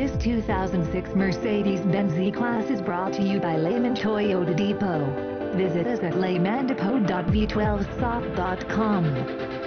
This 2006 Mercedes-Benz E-Class is brought to you by Lehman Toyota Depot. Visit us at lehmandepot.v12soft.com.